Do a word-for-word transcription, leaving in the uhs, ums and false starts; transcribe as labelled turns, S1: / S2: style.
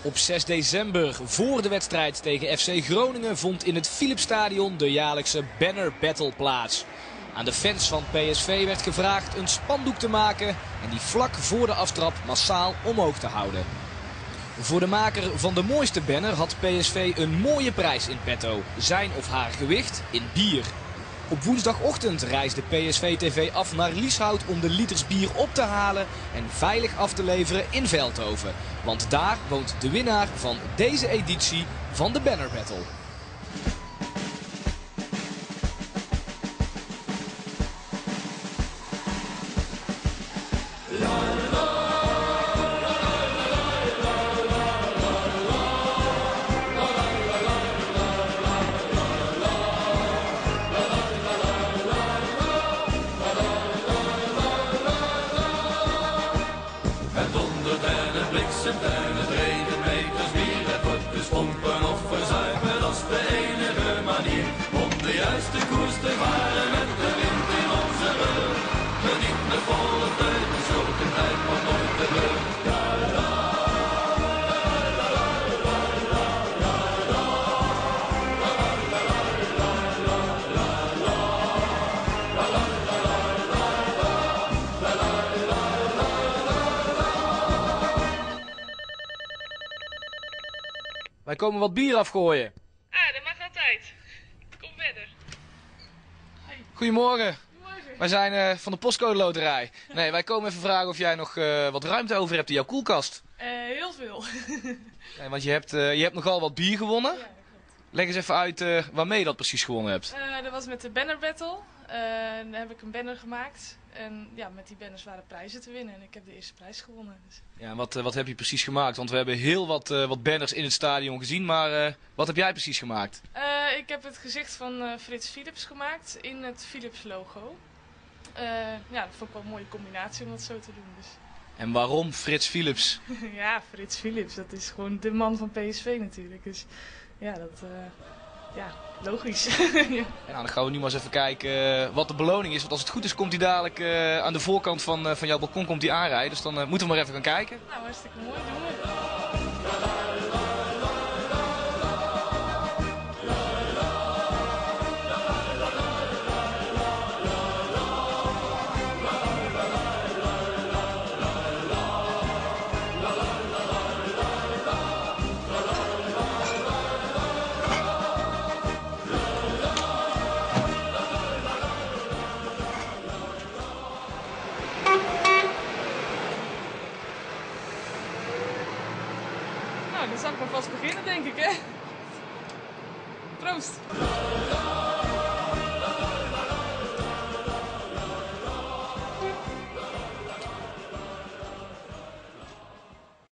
S1: Op zes december, voor de wedstrijd tegen F C Groningen, vond in het Philipsstadion de jaarlijkse Banner Battle plaats. Aan de fans van P S V werd gevraagd een spandoek te maken en die vlak voor de aftrap massaal omhoog te houden. Voor de maker van de mooiste banner had P S V een mooie prijs in petto. Zijn of haar gewicht in bier. Op woensdagochtend reisde P S V T V af naar Lieshout om de liters bier op te halen en veilig af te leveren in Veldhoven. Want daar woont de winnaar van deze editie van de Banner Battle.
S2: Het dondert en het bliksemt en het regent meters bier. Het wordt dus pompen of verzuipen, dat is de enige manier om de juiste koers te varen met de wind in onze rug. Geniet de volle teugen, zulke tijd komt nooit terug. Ja, la, la, la, la, la, la, la,
S1: Wij komen wat bier afgooien.
S3: Ah, dat mag altijd. Kom verder.
S1: Goedemorgen.
S3: Goedemorgen.
S1: Wij zijn uh, van de Postcode Loterij. Nee, wij komen even vragen of jij nog uh, wat ruimte over hebt in jouw koelkast.
S3: Uh, heel veel.
S1: Nee, want je hebt, uh, je hebt nogal wat bier gewonnen.
S3: Ja, dat klopt.
S1: Leg eens even uit uh, waarmee je dat precies gewonnen hebt.
S3: Uh, dat was met de Banner Battle. Uh, dan heb ik een banner gemaakt. En ja, met die banners waren prijzen te winnen. En ik heb de eerste prijs gewonnen. Dus.
S1: Ja, en wat, uh, wat heb je precies gemaakt? Want we hebben heel wat, uh, wat banners in het stadion gezien. Maar uh, wat heb jij precies gemaakt?
S3: Uh, ik heb het gezicht van uh, Frits Philips gemaakt in het Philips logo. Uh, ja, dat vond ik wel een mooie combinatie om dat zo te doen. Dus.
S1: En waarom Frits Philips?
S3: Ja, Frits Philips, dat is gewoon de man van P S V natuurlijk. Dus ja, dat... Uh, Ja, logisch. Ja.
S1: En nou, dan gaan we nu maar eens even kijken uh, wat de beloning is. Want als het goed is komt hij dadelijk uh, aan de voorkant van, uh, van jouw balkon komt hij aanrijden. Dus dan uh, moeten we maar even gaan kijken.
S3: Nou, hartstikke mooi. Doen we. Nou, dan zal ik maar vast beginnen, denk ik, hè? Proost!